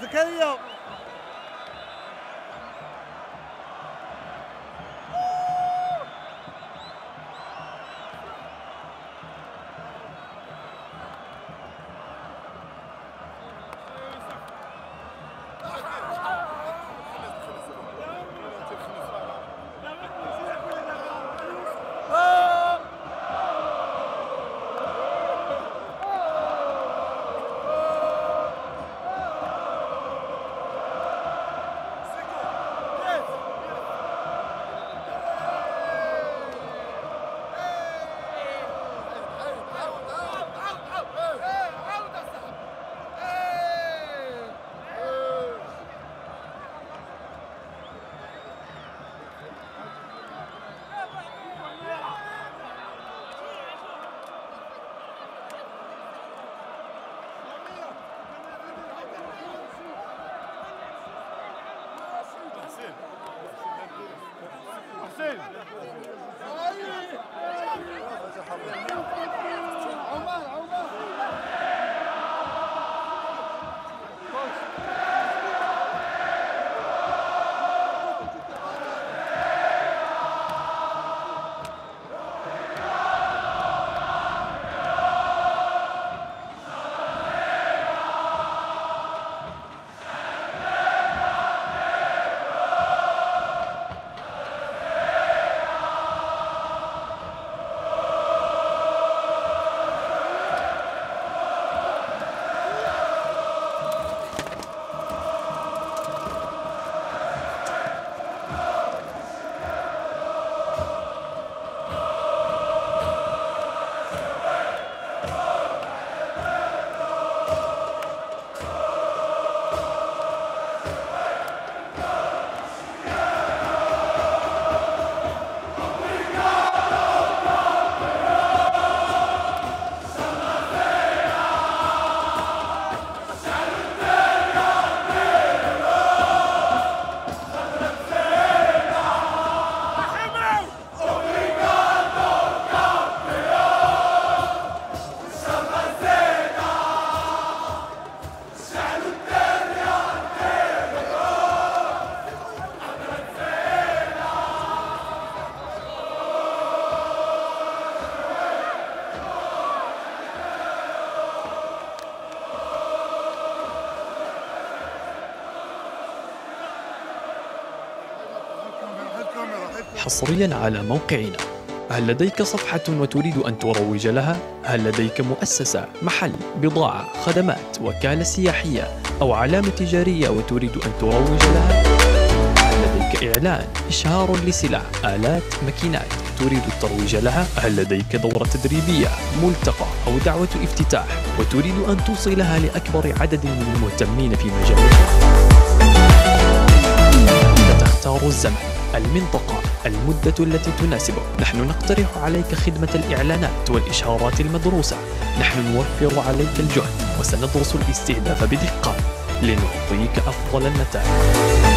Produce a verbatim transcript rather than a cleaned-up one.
زكريا. حسين عمر عمر حصريا على موقعنا. هل لديك صفحة وتريد أن تروج لها؟ هل لديك مؤسسة، محل، بضاعة، خدمات، وكالة سياحية أو علامة تجارية وتريد أن تروج لها؟ هل لديك إعلان، إشهار لسلع، آلات، ماكينات تريد الترويج لها؟ هل لديك دورة تدريبية، ملتقى أو دعوة افتتاح وتريد أن توصلها لأكبر عدد من المهتمين في مجالك؟ تختار الزمن، المنطقة، المدة التي تناسبك. نحن نقترح عليك خدمة الإعلانات والإشهارات المدروسة. نحن نوفر عليك الجهد وسندرس الاستهداف بدقة لنعطيك أفضل النتائج.